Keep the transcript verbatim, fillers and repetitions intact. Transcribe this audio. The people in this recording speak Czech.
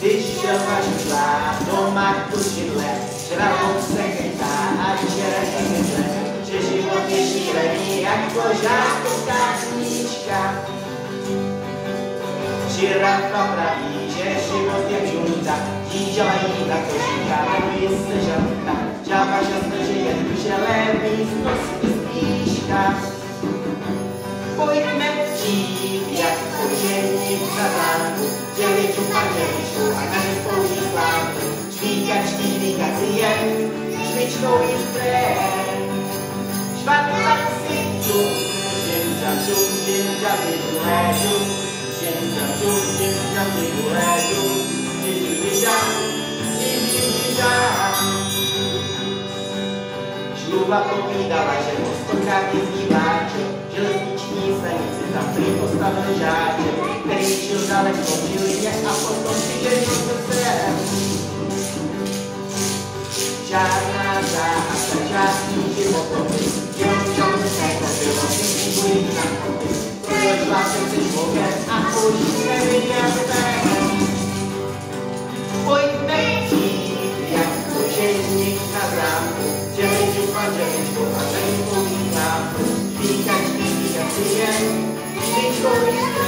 Vyšel vařidla do maku židle, žralou se chytá a černý mydle, že život je šílený jako žákovská knížka. Žirafa praví, že život je džunta, díža jí na kožíka, jmenuje se žanta, žába žasne, že je dušelé místnosti spíška. Pojďme přijít, jak učení na zámku, děliču panželičku a na ní spouží slámku. Čvíkačky, čvíkací jen, švičkou jí strén. Švatlat si tu, žinža čum, žinža vyguléžu, žinža čum, žinža vyguléžu, žinža, žinža. Šluba povídala, že mostokrát jezdí vláček, železniční stanici tam prý postavil žáček, který šel daleko v Žilině a potom přidělil srdce. Žádná záhada, žádný životopy, jenom časné kopilo, vždycky budí na kopy. Proč vláček se žvokem a použít neviděl ten. Pojďme přijít, jak učeník na zámku, dělejču panželičku a tady použít lámku. Víkačky, víkací jen, švičkou jí